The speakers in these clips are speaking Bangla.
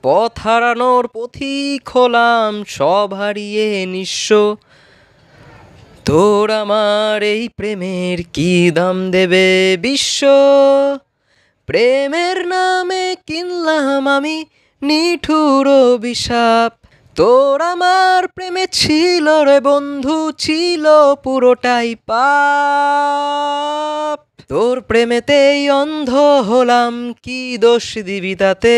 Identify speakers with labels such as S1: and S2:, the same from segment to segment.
S1: পথ হারানোর পথিক হলাম, সব হারিয়ে নিঃস্ব। তোর আমার এই প্রেমের কি দাম দেবে বিশ্ব? প্রেমের নামে কিনলাম আমি নিঠুর অভিশাপ। তোর আমার প্রেমে ছিল রে বন্ধু, ছিল পুরোটাই পাপ। তোর প্রেমেতেই অন্ধ হলাম, কি দোষ দিবি তাতে?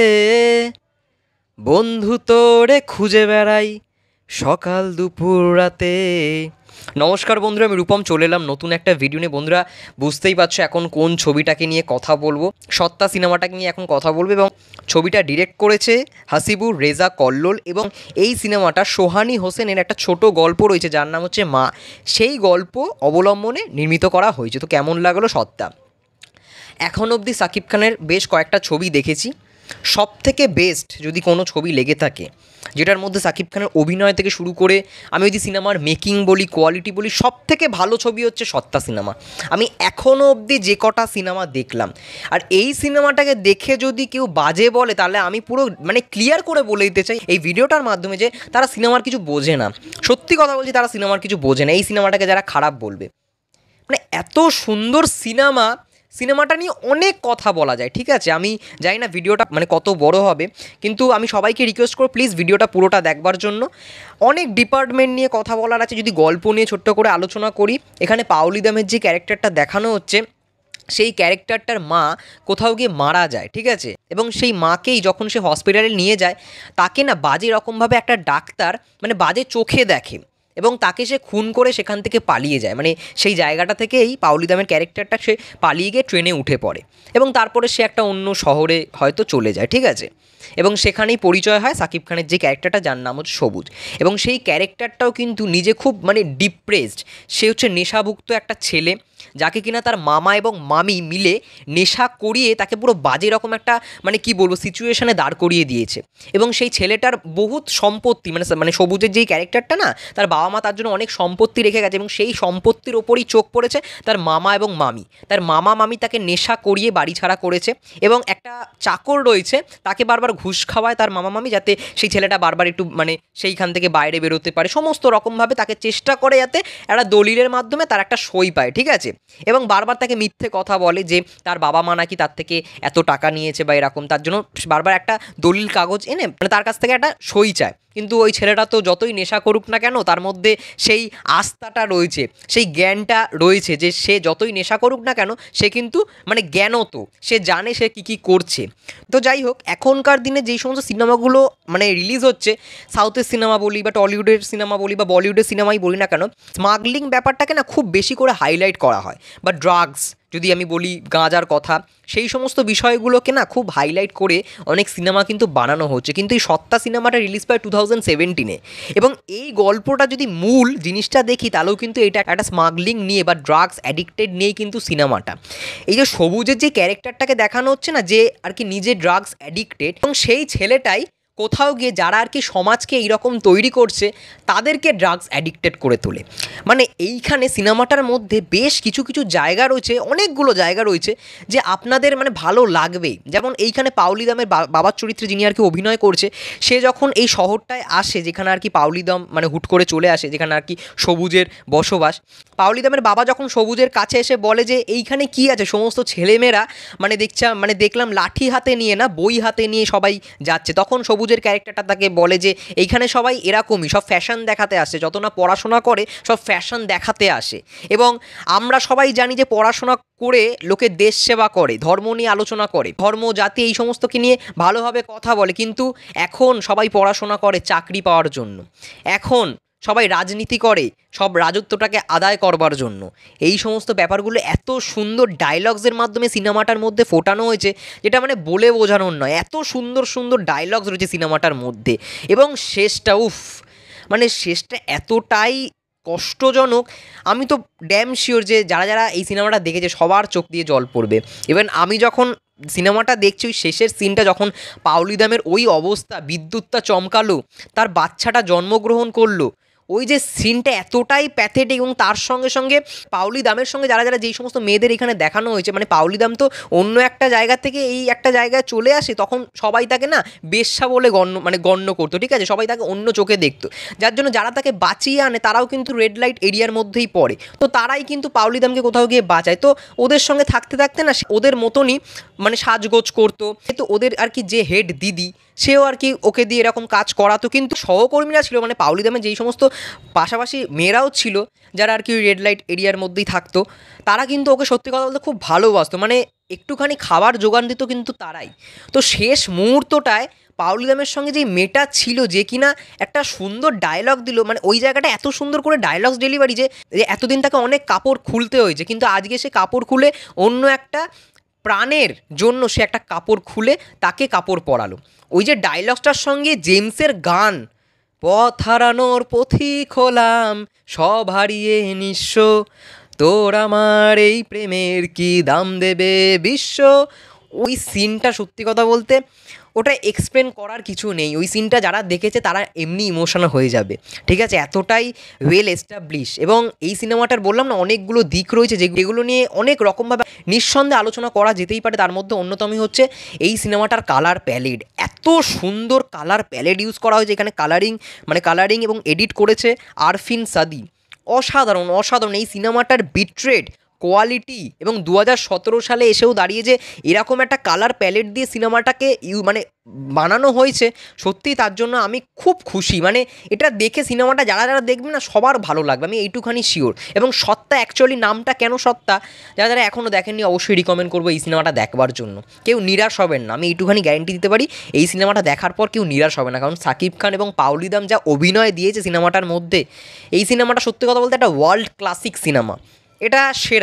S1: বন্ধু তোরে খুঁজে বেড়াই সকাল দুপুর রাতে। নমস্কার বন্ধুরা, আমি রূপম চলে এলাম নতুন একটা ভিডিও নিয়ে। বন্ধুরা বুঝতেই পারছো এখন কোন ছবিটাকে নিয়ে কথা বলবো। সত্তা সিনেমাটাকে নিয়ে এখন কথা বলবো এবং ছবিটা ডিরেক্ট করেছে হাসিবুর, রেজা, কল্লোল এবং এই সিনেমাটা সোহানি হোসেনের একটা ছোট গল্প রয়েছে যার নাম হচ্ছে মা। সেই গল্প অবলম্বনে নির্মিত করা হয়েছে। তো কেমন লাগলো সত্তা? এখন অবধি শাকিব খানের বেশ কয়েকটা ছবি দেখেছি, সব থেকে বেস্ট যদি কোনো ছবি লেগে থাকে যেটার মধ্যে শাকিব খানের অভিনয় থেকে শুরু করে আমি যদি সিনেমার মেকিং বলি, কোয়ালিটি বলি, সব থেকে ভালো ছবি হচ্ছে সত্তা সিনেমা। আমি এখনও অবধি যে কটা সিনেমা দেখলাম, আর এই সিনেমাটাকে দেখে যদি কেউ বাজে বলে তাহলে আমি পুরো ক্লিয়ার করে বলে দিতে চাই এই ভিডিওটার মাধ্যমে যে তারা সিনেমার কিছু বোঝে না। সত্যি কথা বলছি, তারা সিনেমার কিছু বোঝে না। এই সিনেমাটাকে যারা খারাপ বলবে, এত সুন্দর সিনেমাটা নিয়ে অনেক কথা বলা যায়, ঠিক আছে? আমি জানি না ভিডিওটা কত বড় হবে, কিন্তু আমি সবাইকে রিকোয়েস্ট করব প্লিজ ভিডিওটা পুরোটা দেখবার জন্য। অনেক ডিপার্টমেন্ট নিয়ে কথা বলার আছে। যদি গল্প নিয়ে ছোট্ট করে আলোচনা করি, এখানে পাওলি দামের যে ক্যারেক্টারটা দেখানো হচ্ছে, সেই ক্যারেক্টারটার মা কোথাও গিয়ে মারা যায়, ঠিক আছে? এবং সেই মাকেই যখন সে হসপিটালে নিয়ে যায়, তাকে না বাজে রকমভাবে একটা ডাক্তার বাজে চোখে দেখে এবং তাকে সে খুন করে সেখান থেকে পালিয়ে যায়। সেই জায়গাটা থেকেই পাওলি দামের ক্যারেক্টারটা সে পালিয়ে গিয়ে ট্রেনে উঠে পড়ে এবং তারপরে সে একটা অন্য শহরে হয়তো চলে যায়, ঠিক আছে? এবং সেখানেই পরিচয় হয় শাকিব খানের যে ক্যারেক্টারটা যার নাম হচ্ছে সবুজ। এবং সেই ক্যারেক্টারটাও কিন্তু নিজে খুব ডিপ্রেসড। সে হচ্ছে নেশাভুক্ত একটা ছেলে, যাকে কিনা তার মামা এবং মামি মিলে নেশা করিয়ে তাকে পুরো বাজে রকম একটা কি বলবো সিচুয়েশনে দাঁড় করিয়ে দিয়েছে। এবং সেই ছেলেটার বহুত সম্পত্তি সবুজের যেই ক্যারেক্টারটা না, তার বাবা মা তার জন্য অনেক সম্পত্তি রেখে গেছে এবং সেই সম্পত্তির ওপরই চোখ পড়েছে তার মামা এবং মামি। তার মামা মামি তাকে নেশা করিয়ে বাড়ি ছাড়া করেছে এবং একটা চাকর রয়েছে, তাকে বারবার ঘুষ খাওয়ায় তার মামা মামি, যাতে সেই ছেলেটা বারবার একটু সেইখান থেকে বাইরে বেরোতে পারে। সমস্ত রকমভাবে তাকে চেষ্টা করে যাতে একটা দলিলের মাধ্যমে তার একটা সই পায়, ঠিক আছে? এবং বারবার তাকে মিথ্যে কথা বলে যে তার বাবা মা নাকি তার থেকে এত টাকা নিয়েছে বা এরকম, তার জন্য বারবার একটা দলিল কাগজ এনে তার কাছ থেকে একটা সই চায়। কিন্তু ওই ছেলেটা তো যতই নেশা করুক না কেন, তার মধ্যে সেই আস্থাটা রয়েছে, সেই জ্ঞানটা রয়েছে যে সে যতই নেশা করুক না কেন সে কিন্তু জ্ঞানত, সে জানে সে কী কী করছে। তো যাই হোক, এখনকার দিনে যেই সমস্ত সিনেমাগুলো রিলিজ হচ্ছে, সাউথের সিনেমা বলি বা টলিউডের সিনেমা বলি বা বলিউডের সিনেমাই বলি না কেন, স্মাগলিং ব্যাপারটাকে না খুব বেশি করে হাইলাইট করা হয়, বা ড্রাগস যদি আমি বলি, গাঁজার কথা, সেই সমস্ত বিষয়গুলোকে না খুব হাইলাইট করে অনেক সিনেমা কিন্তু বানানো হচ্ছে। কিন্তু এই সত্তা সিনেমাটা রিলিজ পায় 2017-এ এবং এই গল্পটা যদি মূল জিনিসটা দেখি তাহলেও কিন্তু এটা একটা স্মাগলিং নিয়ে বা ড্রাগস অ্যাডিক্টেড নিয়েই কিন্তু সিনেমাটা। এই যে সবুজের যে ক্যারেক্টারটাকে দেখানো হচ্ছে না, যে আর কি নিজে ড্রাগস অ্যাডিক্টেড, এবং সেই ছেলেটাই কোথাও গিয়ে যারা আর কি সমাজকে এইরকম তৈরি করছে তাদেরকে ড্রাগস অ্যাডিক্টেড করে তোলে। এইখানে সিনেমাটার মধ্যে বেশ কিছু কিছু জায়গা রয়েছে, অনেকগুলো জায়গা রয়েছে যে আপনাদের ভালো লাগবে। যেমন এইখানে পাওলি দামের বাবার চরিত্রে যিনি আর কি অভিনয় করছে, সে যখন এই শহরটায় আসে যেখানে আর কি পাওলি দাম হুট করে চলে আসে, যেখানে আর কি সবুজের বসবাস, পাওলি দামের বাবা যখন সবুজের কাছে এসে বলে যে এইখানে কি আছে, সমস্ত ছেলেমেয়েরা দেখলাম লাঠি হাতে নিয়ে না বই হাতে নিয়ে সবাই যাচ্ছে, তখন সবুজের ক্যারেক্টারটা তাকে বলে যে এইখানে সবাই এরকমই, সব ফ্যাশন দেখাতে আসে, যত না পড়াশোনা করে সব ফ্যাশন দেখাতে আসে। এবং আমরা সবাই জানি যে পড়াশোনা করে লোকে দেশ সেবা করে, ধর্ম নিয়ে আলোচনা করে, ধর্ম জাতি এই সমস্তকে নিয়ে ভালোভাবে কথা বলে, কিন্তু এখন সবাই পড়াশোনা করে চাকরি পাওয়ার জন্য, এখন সবাই রাজনীতি করে সব রাজত্বটাকে আদায় করবার জন্য। এই সমস্ত ব্যাপারগুলো এত সুন্দর ডায়লগসের মাধ্যমে সিনেমাটার মধ্যে ফোটানো হয়েছে, যেটা বলে বোঝানোর নয়। এত সুন্দর সুন্দর ডায়লগস রয়েছে সিনেমাটার মধ্যে এবং শেষটা শেষটা এতটাই কষ্টজনক। আমি তো ড্যাম শিওর যে যারা যারা এই সিনেমাটা দেখেছে সবার চোখ দিয়ে জল পড়বে। ইভেন আমি যখন সিনেমাটা দেখছি, ওই শেষের সিনটা যখন পাওলি দামের ওই অবস্থা, বিদ্যুৎটা চমকালো, তার বাচ্চাটা জন্মগ্রহণ করলো, ওই যে সিনটা এতটাই প্যাথেটিক, এবং তার সঙ্গে সঙ্গে পাওলি দামের সঙ্গে যারা যারা যেই সমস্ত মেয়েদের এখানে দেখানো হয়েছে, মানে পাওলি দাম তো অন্য একটা জায়গা থেকে এই একটা জায়গায় চলে আসে, তখন সবাই তাকে না বেশ্যা বলে গণ্য করতো, ঠিক আছে, সবাই তাকে অন্য চোখে দেখতো, যার জন্য যারা তাকে বাঁচিয়ে আনে তারাও কিন্তু রেড লাইট এরিয়ার মধ্যেই পড়ে, তো তারাই কিন্তু পাওলি দামকে কোথাও গিয়ে বাঁচায়। তো ওদের সঙ্গে থাকতে থাকতে না ওদের মতনই মানে সাজগোজ করতো, কিন্তু ওদের আর কি যে হেড দিদি সেও আর কি ওকে দিয়ে এরকম কাজ করাতো, কিন্তু সহকর্মীরা ছিল মানে পাওলি দামে যেই সমস্ত পাশাপাশি মেয়েরাও ছিল যারা আর কি রেড লাইট এরিয়ার মধ্যেই থাকতো, তারা কিন্তু ওকে সত্যি কথা বলতে খুব ভালোবাসতো, মানে একটুখানি খাবার জোগান দিত কিন্তু তারাই। তো শেষ মুহূর্তটায় পাওলি দামের সঙ্গে যে মেয়েটা ছিল যে কিনা একটা সুন্দর ডায়লগ দিল, মানে ওই জায়গাটা এত সুন্দর করে ডায়লগস ডেলিভারি যে এতদিন তাকে অনেক কাপড় খুলতে হয়েছে, কিন্তু আজকে সে কাপড় খুলে অন্য একটা প্রাণের জন্য সে একটা কাপড় খুলে তাকে কাপড় পরালো। ওই যে ডায়লগসটার সঙ্গে জেমসের গান, পথ হারানোর পথিক হলাম সব হারিয়ে নিঃস্ব, তোর আমার এই প্রেমের কি দাম দেবে বিশ্ব। ওই সিনটা সত্যি কথা বলতে ওটা এক্সপ্লেন করার কিছু নেই, ওই সিনটা যারা দেখেছে তারা এমনি ইমোশনাল হয়ে যাবে, ঠিক আছে, এতটাই ওয়েল এস্টাবলিশ। এবং এই সিনেমাটার বললাম না অনেকগুলো দিক রয়েছে যেগুলো নিয়ে অনেক রকমভাবে নিঃসন্দেহে আলোচনা করা যেতেই পারে, তার মধ্যে অন্যতমই হচ্ছে এই সিনেমাটার কালার প্যালেট। এত সুন্দর কালার প্যালেট ইউজ করা হয়েছে এখানে, কালারিং এবং এডিট করেছে আরফিন সাদি। অসাধারণ অসাধারণ এই সিনেমাটার বিটরেট কোয়ালিটি, এবং 2017 সালে এসেও দাঁড়িয়ে যে এরকম একটা কালার প্যালেট দিয়ে সিনেমাটাকে মানে বানানো হয়েছে, সত্যিই তার জন্য আমি খুব খুশি। মানে এটা দেখে সিনেমাটা যারা যারা দেখবে না সবার ভালো লাগবে, আমি এইটুখানি শিওর। এবং সত্তা, অ্যাকচুয়ালি নামটা কেন সত্তা, যারা যারা এখনও দেখেননি অবশ্যই রিকমেন্ড করবো এই সিনেমাটা দেখবার জন্য। কেউ নিরাশ হবেন না, আমি এইটুখানি গ্যারেন্টি দিতে পারি, এই সিনেমাটা দেখার পর কেউ নিরাশ হবে না, কারণ শাকিব খান এবং পাওলি দাম যা অভিনয় দিয়েছে সিনেমাটার মধ্যে, এই সিনেমাটা সত্যি কথা বলতে একটা ওয়ার্ল্ড ক্লাসিক সিনেমা, এটা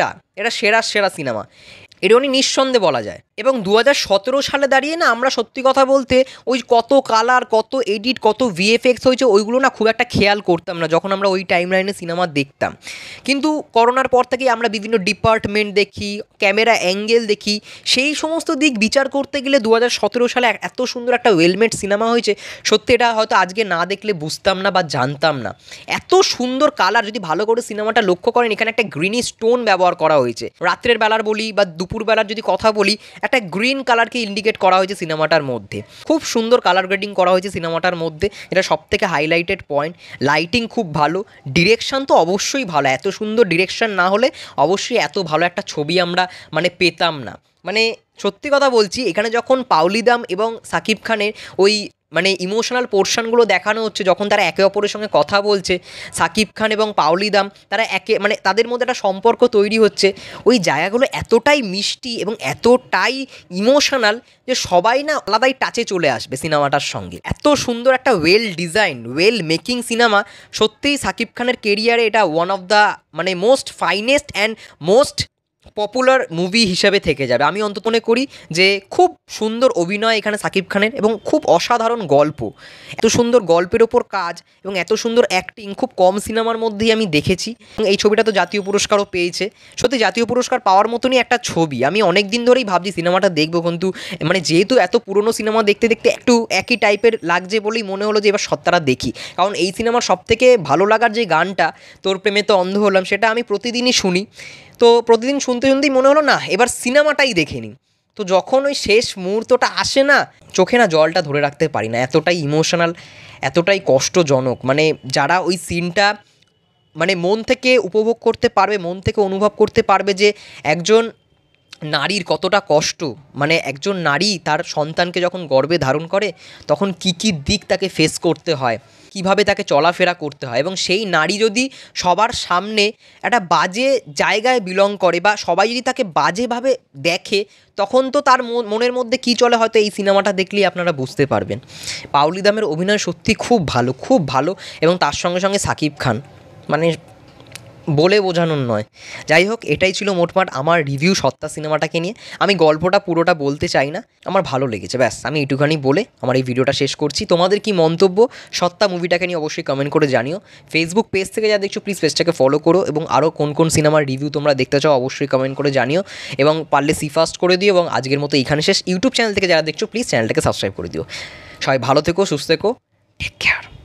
S1: সেরা সিনেমা, এটা উনি নিঃসন্দেহে বলা যায়। এবং 2017 সালে দাঁড়িয়ে না আমরা সত্যি কথা বলতে ওই কত কালার, কত এডিট, কত ভিএফএক্স হয়েছে ওইগুলো না খুব একটা খেয়াল করতাম না যখন আমরা ওই টাইম লাইনে সিনেমা দেখতাম, কিন্তু করোনার পর থেকেই আমরা বিভিন্ন ডিপার্টমেন্ট দেখি, ক্যামেরা অ্যাঙ্গেল দেখি, সেই সমস্ত দিক বিচার করতে গেলে 2017 সালে এত সুন্দর একটা ওয়েলমেড সিনেমা হয়েছে, সত্যি এটা হয়তো আজকে না দেখলে বুঝতাম না বা জানতাম না। এত সুন্দর কালার, যদি ভালো করে সিনেমাটা লক্ষ্য করেন এখানে একটা গ্রিনি স্টোন ব্যবহার করা হয়েছে, রাত্রের বেলার বলি বা দুপুরবেলার যদি কথা বলি একটা গ্রিন কালারকে ইন্ডিকেট করা হয়েছে সিনেমাটার মধ্যে, খুব সুন্দর কালার গ্রেডিং করা হয়েছে সিনেমাটার মধ্যে, এটা সবথেকে হাইলাইটেড পয়েন্ট। লাইটিং খুব ভালো, ডিরেকশন তো অবশ্যই ভালো, এত সুন্দর ডিরেকশন না হলে অবশ্যই এত ভালো একটা ছবি আমরা মানে পেতাম না। মানে সত্যি কথা বলছি, এখানে যখন পাওলি দাম এবং শাকিব খানের ওই মানে ইমোশনাল পোর্শনগুলো দেখানো হচ্ছে, যখন তারা একে অপরের সঙ্গে কথা বলছে, শাকিব খান এবং পাওলি দাম তারা মানে তাদের মধ্যে একটা সম্পর্ক তৈরি হচ্ছে, ওই জায়গাগুলো এতটাই মিষ্টি এবং এতটাই ইমোশনাল যে সবাই না আলাদাই টাচে চলে আসবে সিনেমাটার সঙ্গে। এত সুন্দর একটা well design, well making cinema, সত্যিই শাকিব খানের কেরিয়ারে এটা ওয়ান অফ দ্য মানে most finest and most popular movie হিসাবে থেকে যাবে। আমি অন্তত মনে করি যে খুব সুন্দর অভিনয় এখানে শাকিব খানের এবং খুব অসাধারণ গল্প, এত সুন্দর গল্পের ওপর কাজ এবং এত সুন্দর অ্যাক্টিং খুব কম সিনেমার মধ্যেই আমি দেখেছি। এই ছবিটা তো জাতীয় পুরস্কারও পেয়েছে, সত্যি জাতীয় পুরস্কার পাওয়ার মতনই একটা ছবি। আমি অনেক দিন ধরেই ভাবছি সিনেমাটা দেখবো, কিন্তু মানে যেহেতু এত পুরনো সিনেমা দেখতে দেখতে একটু একই টাইপের লাগছে বলেই মনে হলো যে এবার সত্তারা দেখি, কারণ এই সিনেমার সবথেকে ভালো লাগার যে গানটা তোর প্রেমে তো অন্ধ হলাম, সেটা আমি প্রতিদিনই শুনি, তো প্রতিদিন শুনতে শুনতেই মনে হলো না এবার সিনেমাটাই দেখে নিই। তো যখন ওই শেষ মুহূর্তটা আসে না, চোখে না জলটা ধরে রাখতে পারি না, এতটাই ইমোশনাল, এতটাই কষ্টজনক। মানে যারা ওই সিনটা মানে মন থেকে উপভোগ করতে পারবে, মন থেকে অনুভব করতে পারবে যে একজন নারীর কতটা কষ্ট, মানে একজন নারী তার সন্তানকে যখন গর্ভে ধারণ করে তখন কী কী দিক তাকে ফেস করতে হয়, কিভাবে তাকে চলাফেরা করতে হয়, এবং সেই নারী যদি সবার সামনে একটা বাজে জায়গায় বিলং করে বা সবাই যদি তাকে বাজেভাবে দেখে, তখন তো তার মনের মধ্যে কী চলে হয়তো এই সিনেমাটা দেখলেই আপনারা বুঝতে পারবেন। পাওলি দামের অভিনয় সত্যি খুব ভালো, খুব ভালো, এবং তার সঙ্গে সঙ্গে শাকিব খান মানে বলে বোঝানোর নয়। যাই হোক, এটাই ছিল মোটমাট আমার রিভিউ সত্তা সিনেমাটাকে নিয়ে। আমি গল্পটা পুরোটা বলতে চাই না, আমার ভালো লেগেছে, ব্যাস আমি এইটুখানি বলে আমার এই ভিডিওটা শেষ করছি। তোমাদের কি মন্তব্য সত্তা মুভিটাকে নিয়ে অবশ্যই কমেন্ট করে জানিও। ফেসবুক পেজ থেকে যা দেখছো প্লিজ পেজটাকে ফলো করো, এবং আরও কোন কোন সিনেমার রিভিউ তোমরা দেখতে চাও অবশ্যই কমেন্ট করে জানিও, এবং পারলে ফাস্ট করে দিও। এবং আজকের মতো এখানে শেষ। ইউটিউব চ্যানেল থেকে যারা দেখছো প্লিজ চ্যানেলটাকে সাবস্ক্রাইব করে দিও। সবাই ভালো থেকো, সুস্থ থেকো, টেক কেয়ার।